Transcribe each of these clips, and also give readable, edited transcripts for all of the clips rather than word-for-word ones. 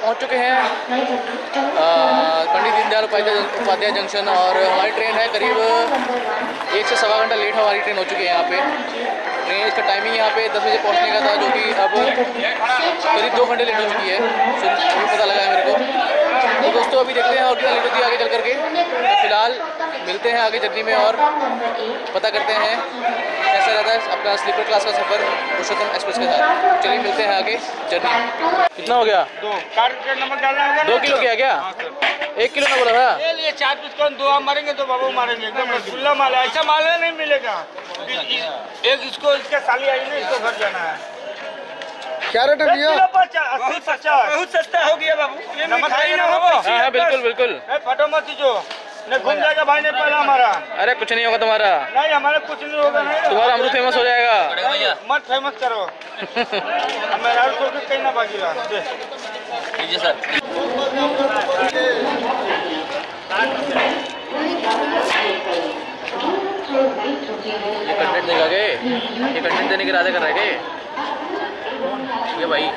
पहुंच चुके हैं पंडित दीनदयाल उपाध्याय जंक्शन और हमारी ट्रेन है करीब 1 से सवा घंटा लेट हमारी ट्रेन हो चुकी है यहाँ पे। ट्रेन इसका टाइमिंग यहाँ पे 10 बजे पहुँचने का था, जो कि अब करीब 2 घंटे लेट हो चुकी है, अभी पता लगा है मेरे को। तो दोस्तों अभी देखते हैं और कितना लेट होती है आगे चल करके। तो फिलहाल मिलते हैं आगे जर्नी में और पता करते हैं कैसा रहता है अपना स्लीपर क्लास का सफ़र पुरुषोत्तम एक्सप्रेस के साथ। चलिए मिलते हैं आगे जर्नी। कितना हो गया? 2 किलो किया क्या? 1 किलो ना बोला था? ये लिए 4 पीस कौन 2 आप मारेंगे तो बाबू मारेंगे, एकदम रसगुल्ला माल है, ऐसा माल नहीं मिलेगा। एक इसको इसके साली आई ना, इसको घर जाना है। क्या रेट है भैया? 80-50 बहुत सस्ता हो गया बाबू। नमक खाई ना हो? हाँ बिल्कुल बिल्कुल। फटो मत जो नहीं घूम जाएगा भाई ने पहला हमारा। अरे कुछ नहीं होगा तुम्हारा। नहीं हमारा कुछ नहीं होगा, नहीं तुम्हारा अमरूद फेमस हो जाएगा। मत फेमस करो मेरा कहीं ना बाकी रहा। लीजिए सर। ये कंटेंट देगा के? ये कंटेंट देने के इरादे कर रहे हैं ये भाई?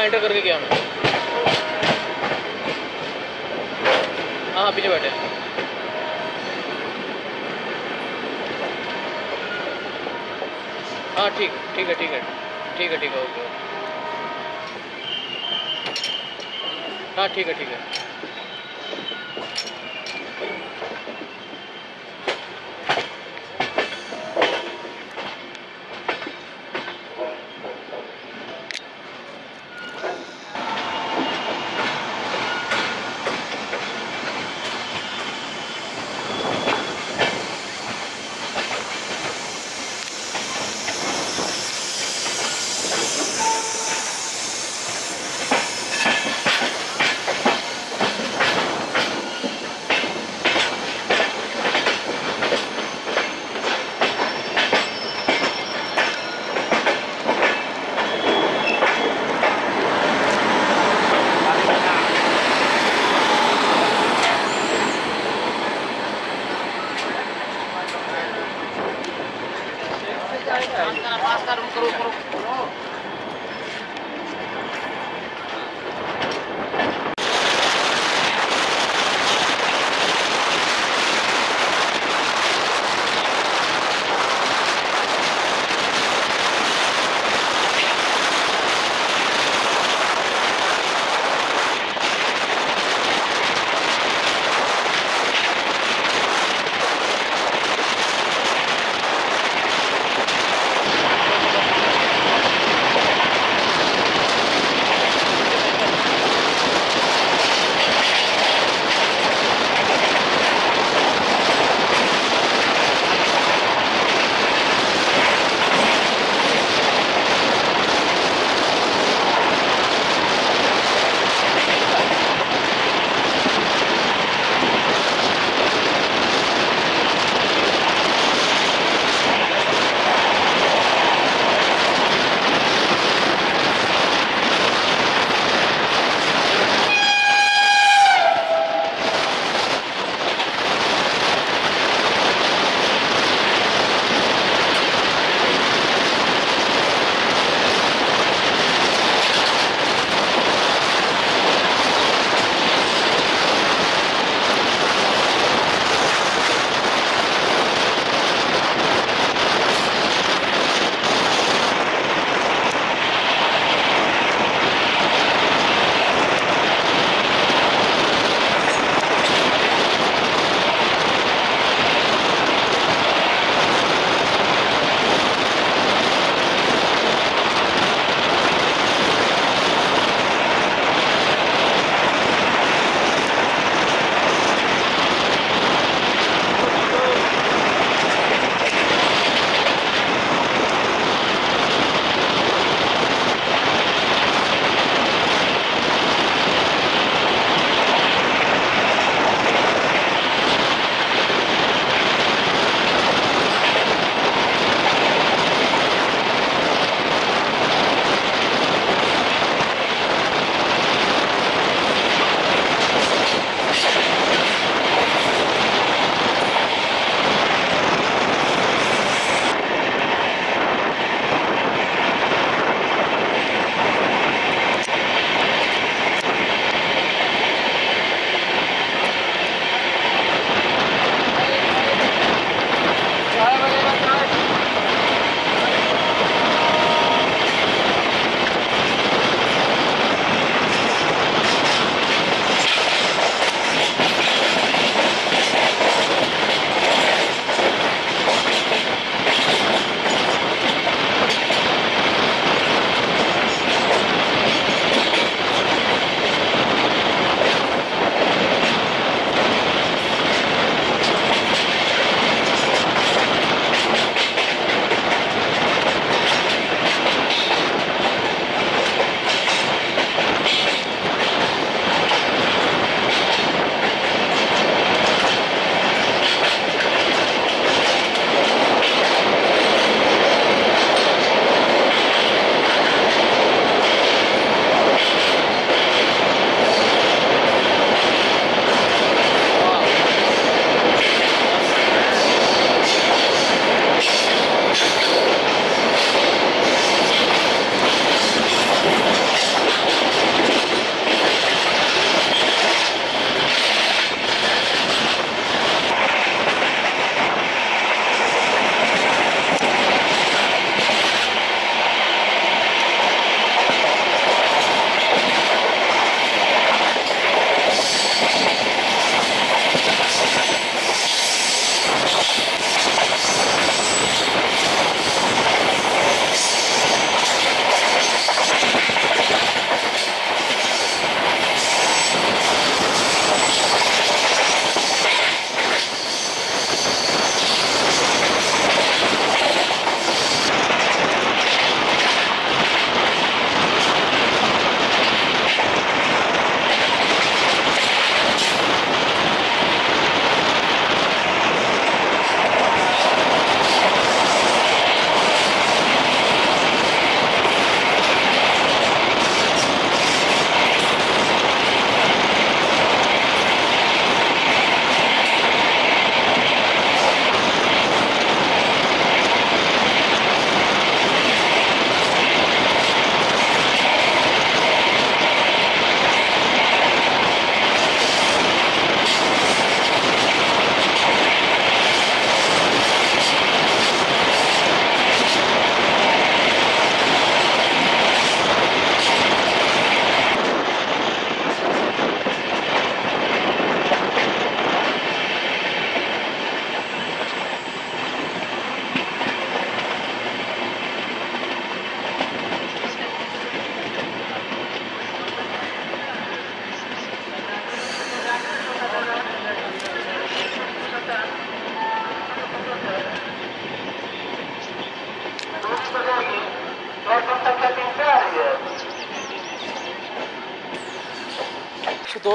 एंटर करके गया मैं। हाँ पीछे बैठे हैं। हाँ ठीक ठीक है ठीक है ठीक है ठीक है ओके। हाँ ठीक है।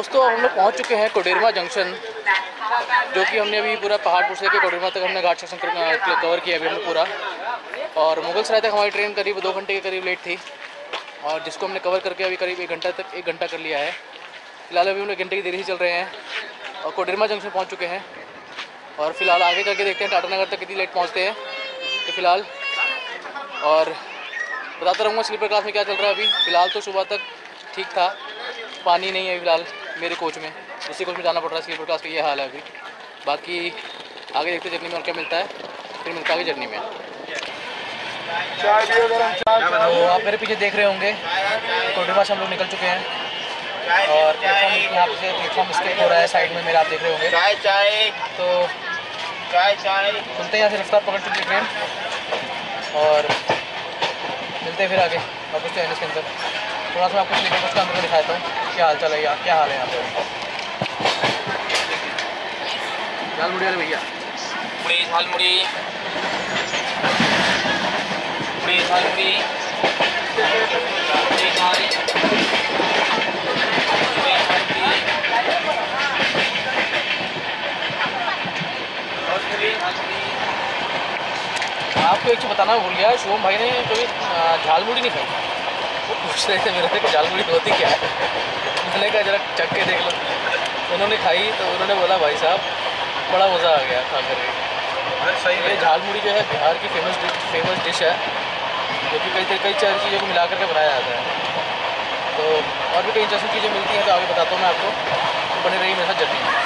दोस्तों हम लोग पहुंच चुके हैं कोडरमा जंक्शन, जो कि हमने अभी पूरा पहाड़पुर से लेकर कोडरमा तक हमने घाट सेक्शन कवर किया अभी हमने पूरा। और मुगल सराय तक हमारी ट्रेन करीब 2 घंटे के करीब लेट थी, और जिसको हमने कवर करके अभी करीब 1 घंटा कर लिया है। फिलहाल अभी हम 1 घंटे की देरी से चल रहे हैं और कोडरमा जंक्शन पहुँच चुके हैं। और फिलहाल आगे चल के देखते हैं टाटा नगर तक कितनी लेट पहुँचते हैं। तो फिलहाल और बताता रहूँगा स्लीपर क्लास में क्या चल रहा है अभी। फ़िलहाल तो सुबह तक ठीक था, पानी नहीं है फ़िलहाल मेरे कोच में, इसी कोच में जाना पड़ रहा है स्लीपर क्लास का, ये हाल है अभी। बाकी आगे देखते जर्नी में और क्या मिलता है, फिर मिलता है जर्नी में। तो आप मेरे पीछे देख रहे होंगे कोडरमा से हम लोग निकल चुके हैं और प्लेटफॉर्म यहाँ से प्लेटफॉर्म स्किप हो रहा है साइड में मेरा, आप देख रहे होंगे। तो सुनते हैं यहाँ से रफ्तार पकड़ चुकी है ट्रेन और मिलते हैं फिर आगे और कुछ है इसके अंदर। थोड़ा सा आपको स्लीपर कोच का अंदर दिखाता हूँ क्या हाल चल है, क्या हाल है यहाँ पे। झालमुड़ी वाले भैया, झालमुड़ी आपको एक चीज़ बताना भूल गया, शुभम भाई ने कभी झालमुड़ी नहीं खाई। वो पूछ रहे थे मेरे से कि झालमुड़ी होती क्या है। मैंने कहा जरा चख के देख लो। उन्होंने खाई तो उन्होंने बोला भाई साहब बड़ा मज़ा आ गया खा कर। सही है, झालमुड़ी जो है बिहार की फेमस डिश है, जो कि कई चीज़ों को मिला करके बनाया जाता है। तो और भी कई इंटरेस्टिंग चीज़ें मिलती हैं तो आगे बताता हूँ मैं आपको, तो बने रही मेरे साथ जर्नी में।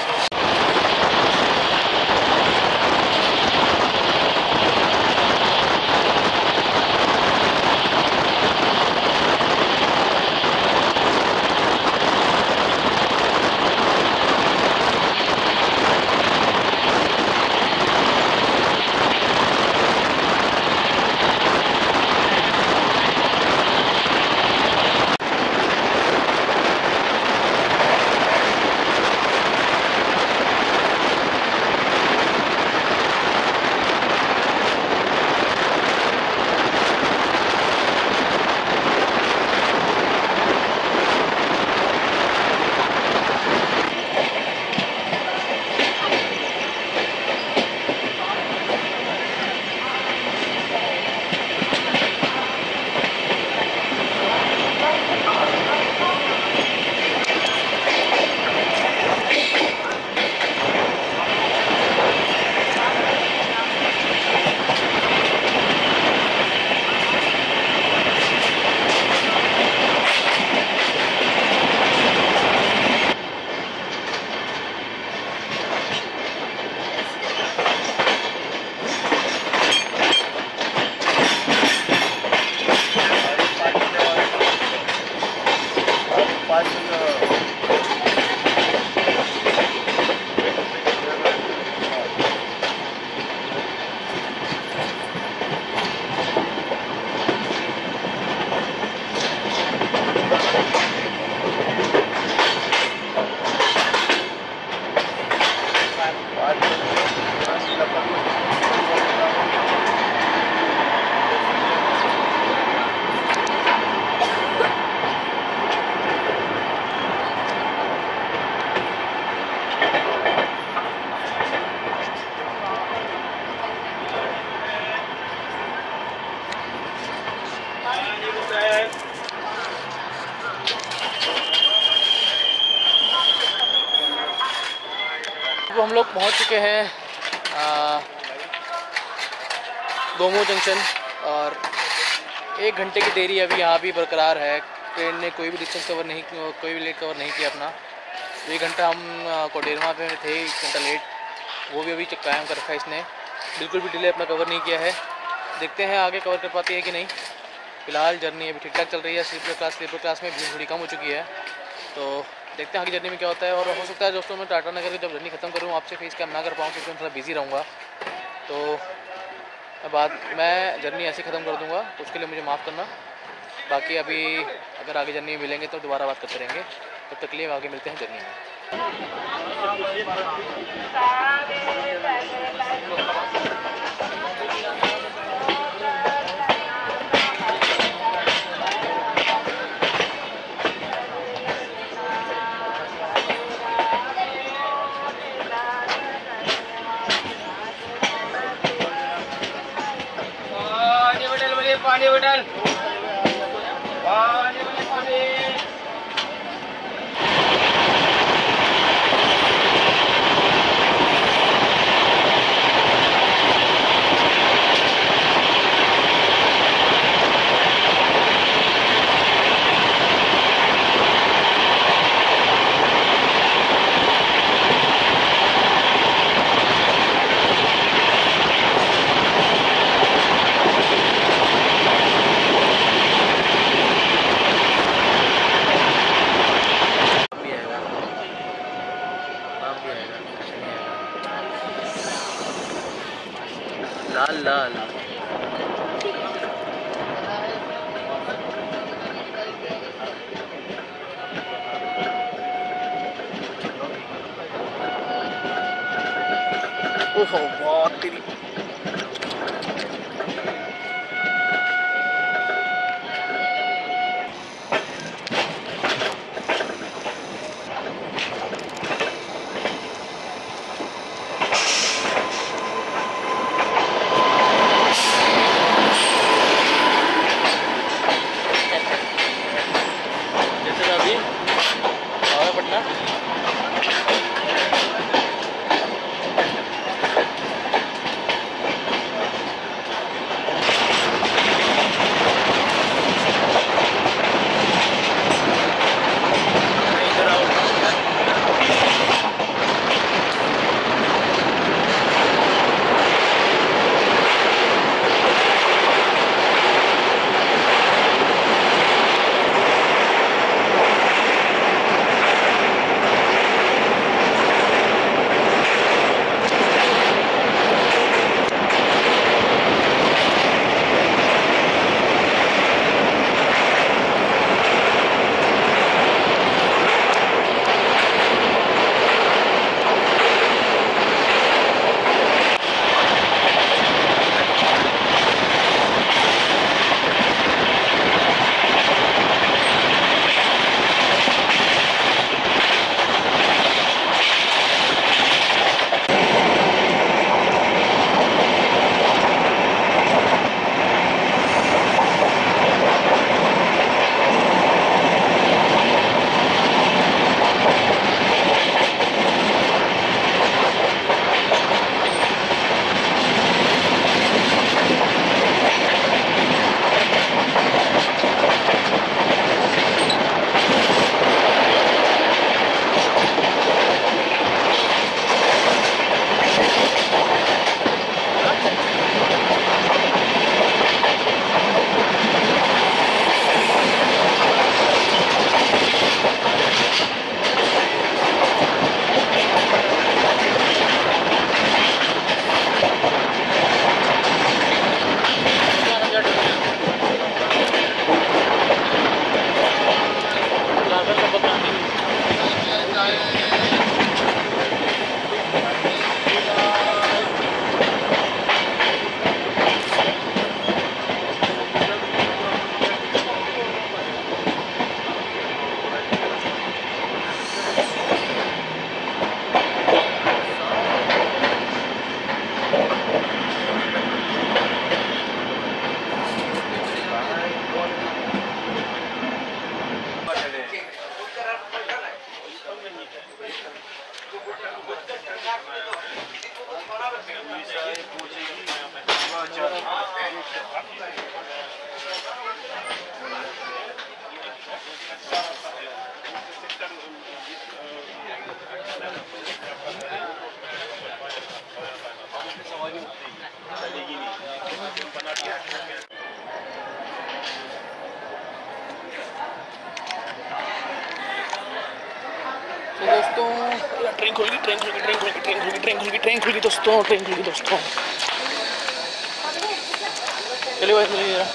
अब हम लोग पहुंच चुके हैं गोमो जंक्शन और 1 घंटे की देरी अभी यहाँ भी बरकरार है। ट्रेन ने कोई भी डिस्टेंस कवर नहीं, कोई भी लेट कवर नहीं किया अपना। तो 1 घंटा हम कोडरमा पे थे, 1 घंटा लेट, वो भी अभी कायम कर रखा है इसने, बिल्कुल भी डिले अपना कवर नहीं किया है। देखते हैं आगे कवर कर पाती है कि नहीं। फिलहाल जर्नी अभी ठीक ठाक चल रही है। स्लीपर क्लास में भीड़ थोड़ी कम हो चुकी है, तो देखते हैं आगे जर्नी में क्या होता है। और हो सकता है दोस्तों मैं टाटा नगर की जब जर्नी खत्म करूँ आपसे फेस कैम ना कर पाऊँ, क्योंकि मैं थोड़ा बिजी रहूँगा। तो मैं जर्नी ऐसे ख़त्म कर दूँगा, उसके लिए मुझे माफ़ करना। बाकी अभी अगर आगे जर्नी में मिलेंगे तो दोबारा बात करते रहेंगे। तब तक के लिए आगे मिलते हैं जर्नी में। पानी बोतल। लाल लाल ओहो बहुत तेरी दोस्तों ट्रेन खुल गई दोस्तों चलिए भाई चलिए जरा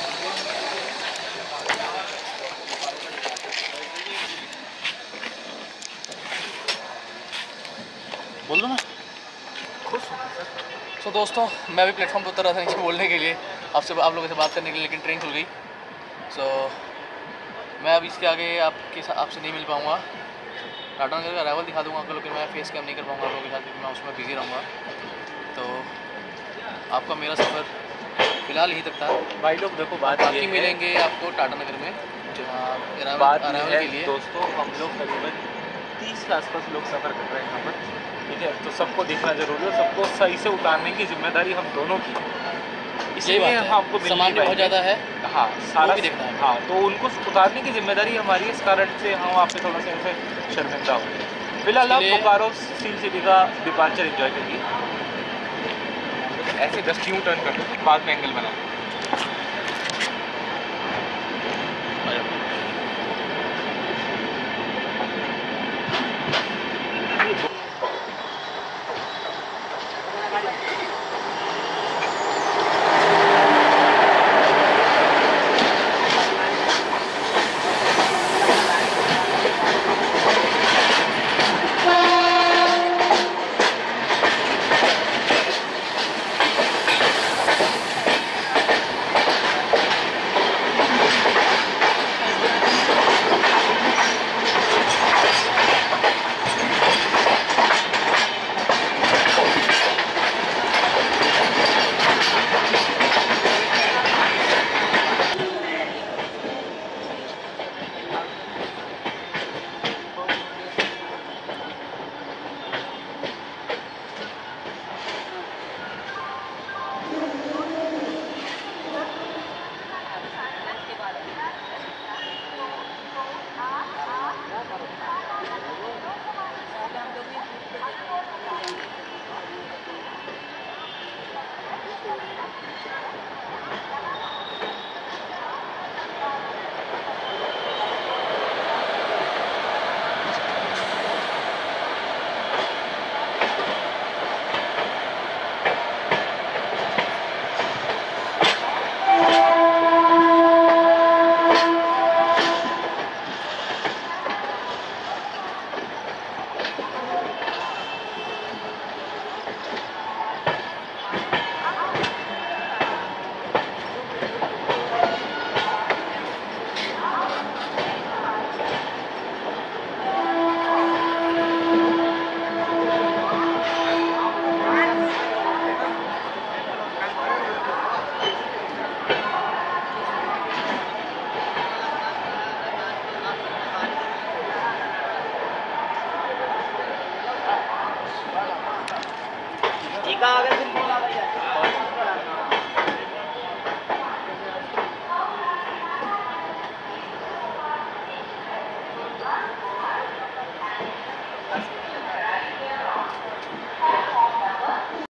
बोल दो ना खुश तो दोस्तों मैं अभी प्लेटफॉर्म पर उतर रहा था नीचे बोलने के लिए आप लोगों से बात करने के लिए, लेकिन ट्रेन खुल गई। सो मैं अब इसके आगे आपसे नहीं मिल पाऊँगा। टाटा नगर का अराइवल दिखा दूंगा आपको, लेकिन मैं फेस कैम नहीं कर पाऊँगा आप लोगों के साथ क्योंकि मैं उसमें बिजी रहूँगा। तो आपका मेरा सफ़र फिलहाल यहीं तक था भाई लोग। देखो बात बाकी मिलेंगे आपको टाटा नगर में, जहाँ बात अरावली है के लिए। दोस्तों, हम लोग करीबन 30 के आसपास लोग सफ़र कर रहे हैं यहाँ पर, ठीक है। तो सबको देखना जरूरी है और सबको सही से उतारने की जिम्मेदारी हम दोनों की है। इसलिए हम आपको सामान भी बहुत ज़्यादा है, हाँ सारा भी देखना है। हाँ, तो उनको उतारने की जिम्मेदारी हमारी है। इस कारण से हम आप पे थोड़ा सा ऐसे शर्मिंदा हो गए। फिलहाल आप बोकारो स्टील सिटी का डिपार्चर एंजॉय करिए। ऐसे जस्ट यूं टर्न कर दो, बाद में एंगल बनाओ। कहाँ आ गए?